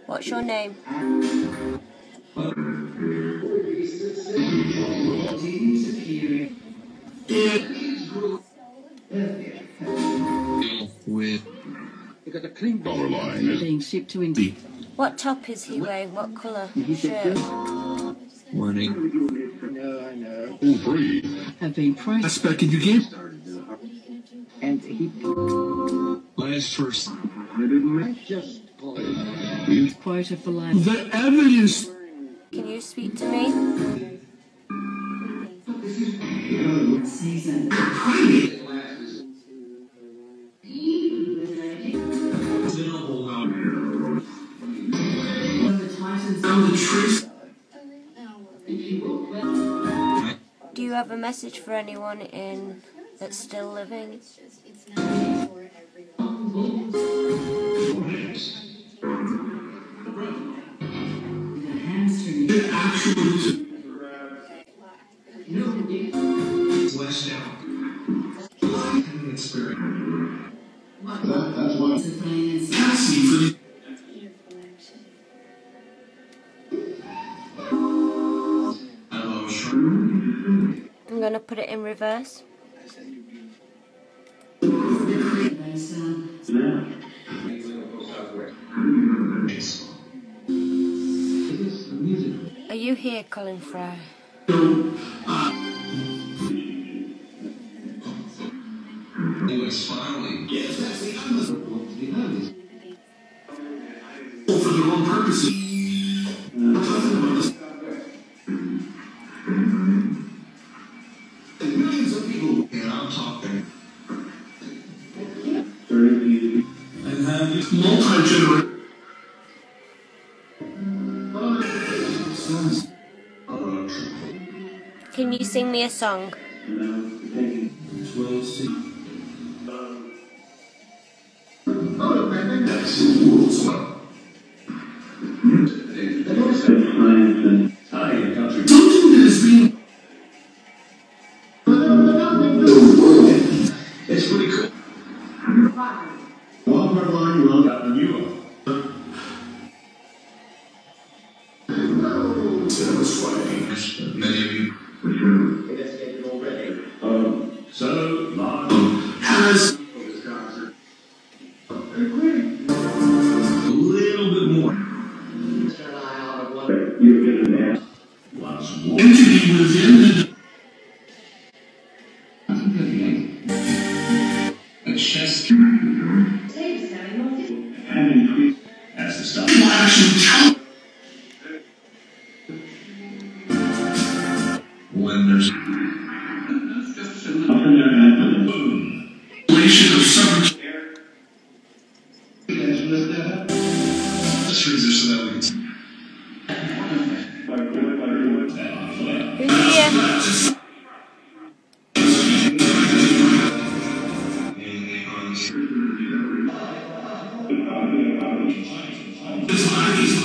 What's your name? With dollar line being shipped to India. What top is he wearing? What colour shirt? Warning. No, I know. All three have been priced back in your game. And he Last first. just Quote of the line. The evidence. Can you speak to me? Season. Do you have a message for anyone that's still living? I'm going to put it in reverse. Are you here, Colin Fry? For the wrong purposes. Millions of people, and I'm talking. And have multi-generational. Can you sing me a song? Something that has been. It's pretty cool. Walmart line, well, got the new one. That was funny. Many of you. So, has a little bit more. Entity within the chest as the stuff when there's relation of some just freezer so that we can Who's here? His